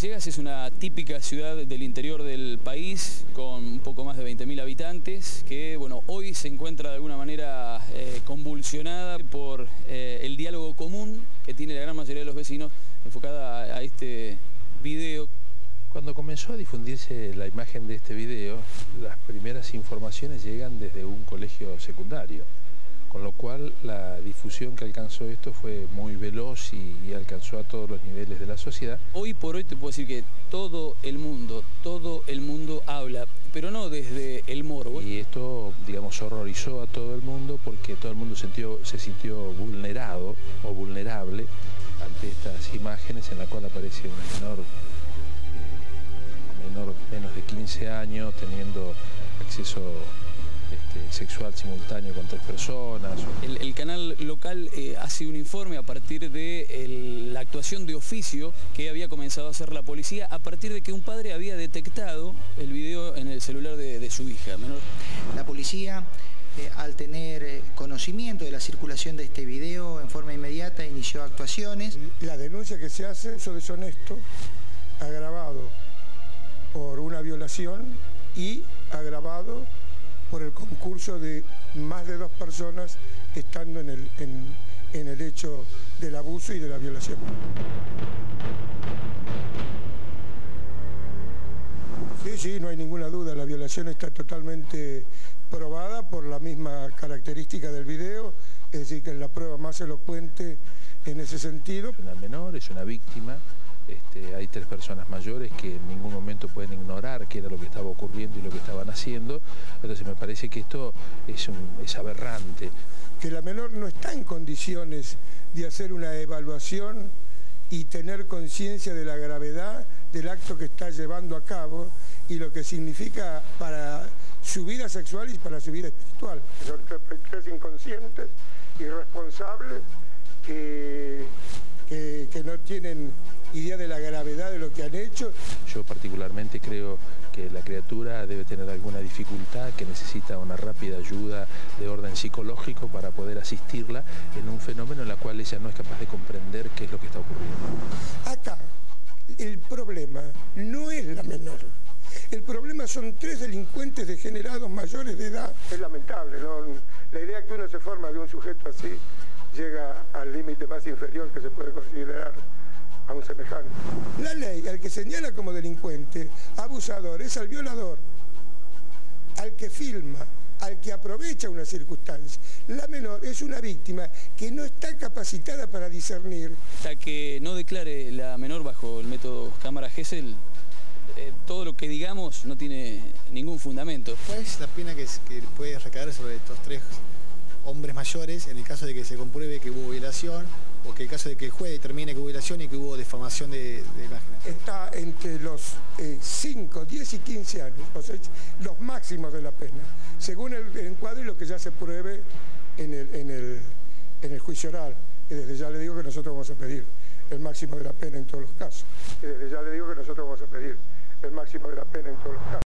Villegas es una típica ciudad del interior del país con un poco más de 20.000 habitantes que, bueno, hoy se encuentra de alguna manera convulsionada por el diálogo común que tiene la gran mayoría de los vecinos enfocada a este video. Cuando comenzó a difundirse la imagen de este video, las primeras informaciones llegan desde un colegio secundario, con lo cual la difusión que alcanzó esto fue muy veloz y alcanzó a todos los niveles de la sociedad. Hoy por hoy te puedo decir que todo el mundo habla, pero no desde el morbo. Y esto, digamos, horrorizó a todo el mundo porque todo el mundo se sintió vulnerado o vulnerable ante estas imágenes en la cual aparece una menor menos de 15 años teniendo acceso sexual simultáneo con 3 personas. El canal local hace un informe a partir de la actuación de oficio que había comenzado a hacer la policía a partir de que un padre había detectado el video en el celular de su hija menor. La policía, al tener conocimiento de la circulación de este video, en forma inmediata inició actuaciones. La denuncia que se hace es deshonesto, agravado por una violación y agravado por el concurso de más de 2 personas estando en el hecho del abuso y de la violación. Sí, no hay ninguna duda, la violación está totalmente probada por la misma característica del video, es decir, que es la prueba más elocuente en ese sentido. Una menor es una víctima. Hay 3 personas mayores que en ningún momento pueden ignorar qué era lo que estaba ocurriendo y lo que estaban haciendo. Entonces me parece que esto es aberrante. Que la menor no está en condiciones de hacer una evaluación y tener conciencia de la gravedad del acto que está llevando a cabo y lo que significa para su vida sexual y para su vida espiritual. Son 3 inconscientes, irresponsables, que no tienen idea de la gravedad de lo que han hecho. Yo particularmente creo que la criatura debe tener alguna dificultad, que necesita una rápida ayuda de orden psicológico para poder asistirla en un fenómeno en el cual ella no es capaz de comprender qué es lo que está ocurriendo. Acá el problema no es la menor. El problema son 3 delincuentes degenerados mayores de edad. Es lamentable, ¿no? La idea que uno se forma de un sujeto así llega al límite más inferior que se puede considerar a un semejante. La ley, al que señala como delincuente, abusador, es al violador, al que filma, al que aprovecha una circunstancia. La menor es una víctima que no está capacitada para discernir. Hasta que no declare la menor bajo el método cámara Gesell, todo lo que digamos no tiene ningún fundamento. ¿Cuál es la pena que puede recaer sobre estos 3 hombres mayores en el caso de que se compruebe que hubo violación o que el caso de que el juez determine que hubo violación y que hubo difamación de imágenes? Está entre los 5, 10 y 15 años, o sea, los máximos de la pena, según el encuadre y lo que ya se pruebe en el juicio oral. Y desde ya le digo que nosotros vamos a pedir el máximo de la pena en todos los casos.